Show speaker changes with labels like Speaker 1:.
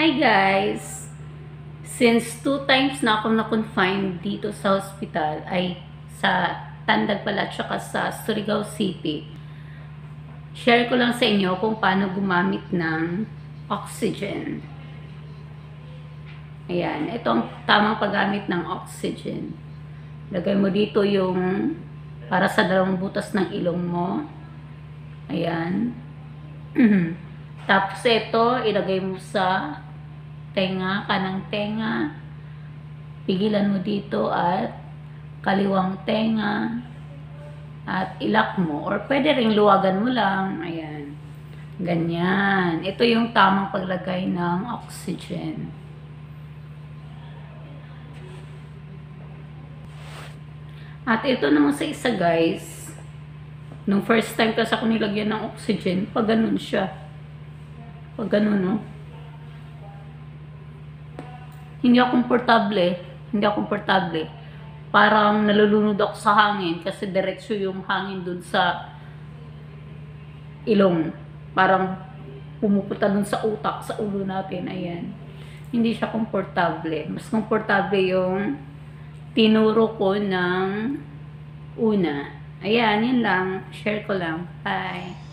Speaker 1: Hi guys! Since 2 times na ako na-confine dito sa hospital, ay sa Tandag pala at saka sa Surigao City, share ko lang sa inyo kung paano gumamit ng oxygen. Ayan, ito ang tamang paggamit ng oxygen. Lagay mo dito yung para sa dalawang butas ng ilong mo. Ayan. Tapos ito, ilagay mo sa tenga, kanang tenga. Pigilan mo dito at kaliwang tenga. At ilak mo. Or pwede ring luwagan mo lang. Ayan. Ganyan. Ito yung tamang paglagay ng oxygen. At ito naman sa isa guys. Nung first time kasi ako nilagyan ng oxygen, pag ganun siya. Pag ganun, no? Hindi ako komportable. Parang nalulunod ako sa hangin kasi diretso yung hangin dun sa ilong. Parang pumupunta dun sa utak, sa ulo natin. Ayan. Hindi siya komportable. Mas komportable yung tinuro ko ng una. Ayan, yun lang. Share ko lang. Bye.